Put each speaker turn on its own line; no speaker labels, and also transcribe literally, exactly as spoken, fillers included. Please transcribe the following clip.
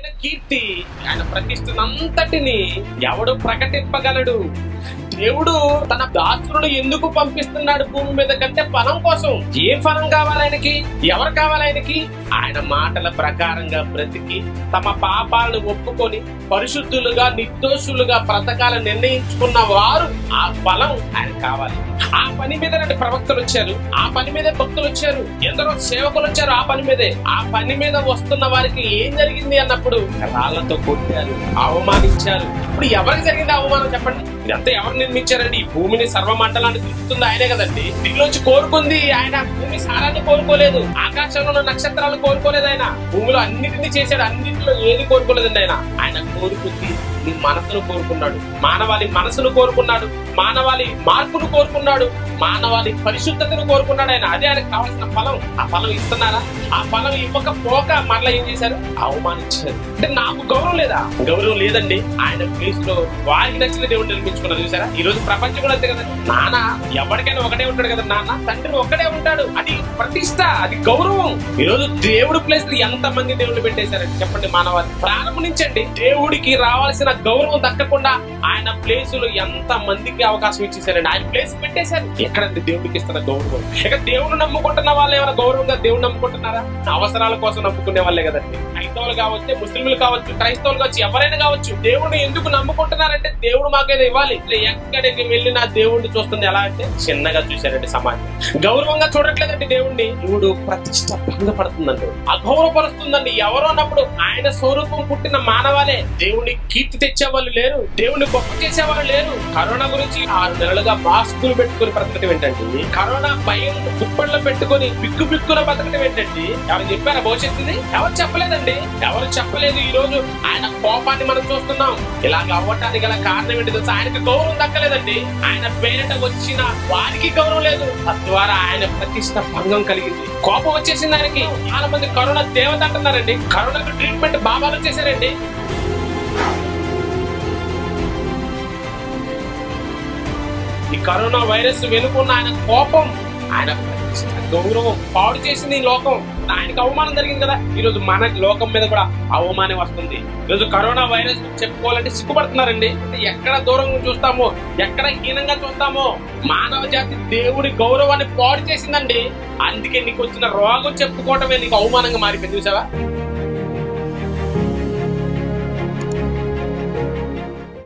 ఆయన కీర్తి, ఆయన ప్రతిష్టనంతటిని ఎవడు ప్రకటింపగలడు? దేవుడు తన దాసులను ఎందుకు పంపిస్తున్నాడు భూమి మీద కంటే ఫలం కోసం. ఏ ఫలం కావాలి ఆయనకి? ఎవరు కావాలి ఆయనకి? ఆయన మాటల ప్రకారంగా బ్రతికి తమ పాపాలను ఒప్పుకొని పరిశుద్ధులుగా నిర్దోషులుగా బ్రతకాలని నిర్ణయించుకున్న వారు ఆ ఫలం ఆయన కావాలి. ఆ పని మీద రెండు ప్రవక్తలు వచ్చారు, ఆ పని మీదే భక్తులు వచ్చారు, ఎందరో సేవకులు వచ్చారు. ఆ పని మీదే ఆ పని మీద వస్తున్న వారికి ఏం జరిగింది అన్నప్పుడు రాళ్లతో కొట్టారు, అవమానించారు. ఇప్పుడు ఎవరికి జరిగింది అవమానం చెప్పండి? ఇదంతా ఎవరు నిర్మించారండి? ఈ భూమిని సర్వమండలాన్ని తిప్పుతుంది ఆయనే కదండి. దీనిలోంచి కోరుకుంది ఆయన. భూమి సారాన్ని కోరుకోలేదు, ఆకాశంలో ఉన్న నక్షత్రాలను కోరుకోలేదు ఆయన. భూమిలో అన్నిటిని చేశాడు, అన్నింటిలో ఏది కోరుకోలేదండి ఆయన. ఆయన కోరుకుంది నీ మనసును కోరుకున్నాడు, మానవాళి మనసును కోరుకున్నాడు, మానవాళి మార్పును కోరుకున్నాడు, మానవాళి పరిశుద్ధతను కోరుకున్నాడు ఆయన. అదే ఆయనకు కావాల్సిన ఫలం. ఆ ఫలం ఇస్తున్నారా? ఆ ఫలం ఇవ్వకపోక మరలా ఏం చేశారు? అవమానించారు. అంటే నాకు గౌరవం లేదా? గౌరవం లేదండి. ఆయన ప్లేస్ లో వారికి నచ్చిన దేవుడు నిర్మించుకున్నారు. చూసారా? ఈ రోజు ప్రపంచం కూడా అంతే కదండి. నాన్న ఎవరికైనా ఒకటే ఉంటాడు కదా, నాన్న తండ్రి ఒక్కడే ఉంటాడు. అది ప్రతిష్ట, అది గౌరవం. ఈ రోజు దేవుడు ప్లేస్ లో ఎంత మంది దేవుళ్ళు పెట్టేశారండి చెప్పండి? మానవాళి ప్రారంభించండి. దేవుడికి రావాల్సిన గౌరవం దక్కకుండా ఆయన ప్లేస్ లో ఎంత మందికి అవకాశం ఇచ్చేసారండి. ఆయన ప్లేస్ పెట్టేశారు. ఎక్కడండి దేవుడికి ఇస్తున్న గౌరవం? ఇక దేవుడు నమ్ముకుంటున్న వాళ్ళు ఏమైనా గౌరవంగా దేవుడు నమ్ముకుంటున్నారా? అవసరాల కోసం నమ్ముకునే వాళ్ళే కదండి. క్రైస్తవులు కావచ్చు, ముస్లింలు కావచ్చు, క్రైస్తవులు కావచ్చు, ఎవరైనా కావచ్చు. దేవుడిని ఎందుకు నమ్ముకుంటున్నారంటే దేవుడు మాకేదో ఇవ్వాలి. ఎక్కడికి వెళ్ళినా దేవుడిని చూస్తుంది ఎలా అంటే చిన్నగా చూశారండి సమాజం. గౌరవంగా చూడట్లేదండి దేవుడిని. దేవుడు ప్రతిష్ట భంగపడుతుందండి, అగౌరవపరుస్తుందండి. ఎవరో అన్నప్పుడు ఆయన స్వరూపం పుట్టిన మానవాలే దేవుని కీర్తి తెచ్చేవాళ్ళు లేరు, దేవుని గొప్ప చేసేవాళ్ళు లేరు. కరోనా గురించి ఆరు నెలలుగా మాస్కులు పెట్టుకుని బ్రతకటం ఏంటండి? కరోనా భయం దుప్పట్లో పెట్టుకుని బిక్కు బిక్కున బ్రతకటం ఏంటండి? ఎవరు చెప్పారా భవిష్యత్తుది? ఎవరు చెప్పలేదండి. ఎవరు చెప్పలేదు. ఈ రోజు ఆయన కోపాన్ని మనం చూస్తున్నాం. ఇలాగ అవ్వటానికి గల కారణం ఏంటి తెలుసా? ఆయనకి గౌరవం దక్కలేదండి. ఆయన పేరిట వచ్చిన వారికి గౌరవం లేదు. తద్వారా ఆయన ప్రతిష్ట భంగం కలిగింది. కోపం వచ్చేసింది ఆయనకి. చాలా మంది కరోనా దేవత అంటున్నారండి. కరోనాకు ట్రీట్మెంట్ బాబాలు చేశారండి. ఈ కరోనా వైరస్ వెనుకున్న ఆయన కోపం, ఆయన గౌరవం పాడు చేసింది ఈ లోకం. ఆయనకు అవమానం జరిగింది కదా. ఈ రోజు మన లోకం మీద కూడా అవమానం వస్తుంది. ఈరోజు కరోనా వైరస్ చెప్పుకోవాలంటే సిగ్గుపడుతున్నారండి. ఎక్కడ దూరంగా చూస్తామో, ఎక్కడ హీనంగా చూస్తామో, మానవ జాతి దేవుడి గౌరవాన్ని పాడు చేసిందండి. అందుకే నీకు వచ్చిన రోగం చెప్పుకోవటమే నీకు అవమానంగా మారిపోయింది. చూసావా?